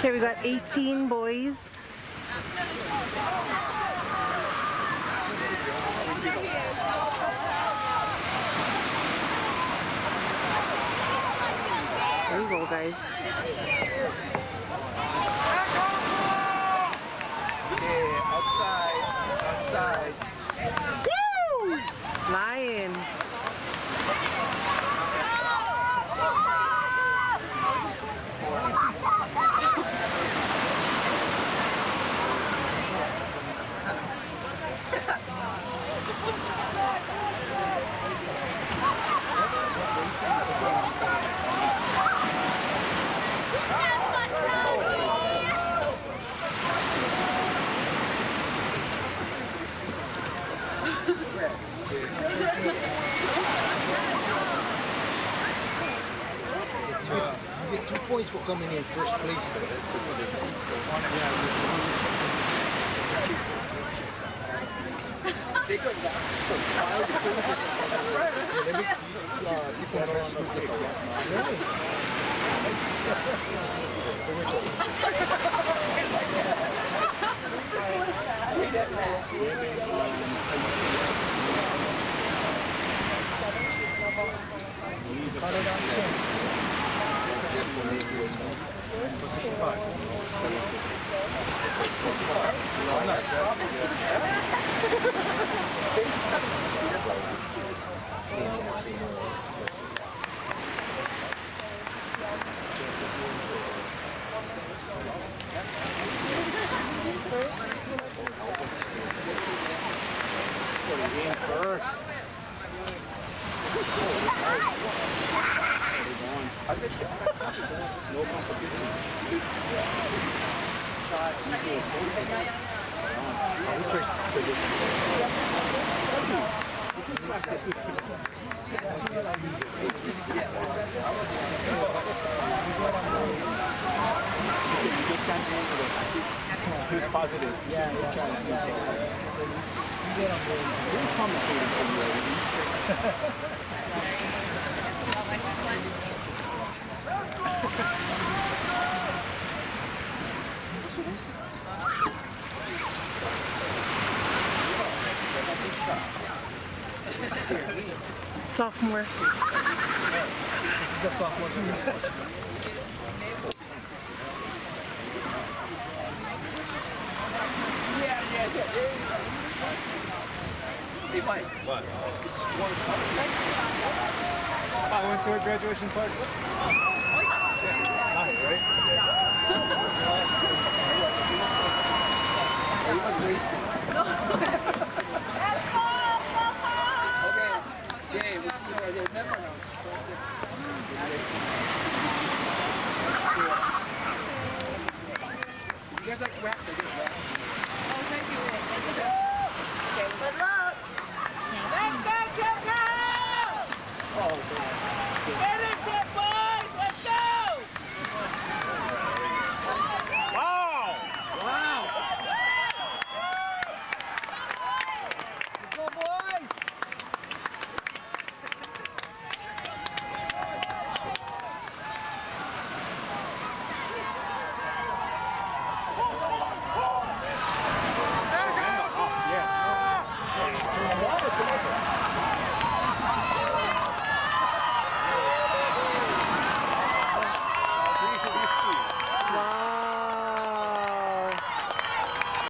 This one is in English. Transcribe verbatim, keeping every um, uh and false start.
Okay, we got eighteen boys. There you go, guys. Yeah, outside, outside. Woo! Lion. You get two points for coming in first place though. That's good for the Who's positive? Yeah, yeah. Sophomore. This is the sophomore. Yeah, yeah, yeah. Hey, Mike. What? This one's coming. I went to a graduation party.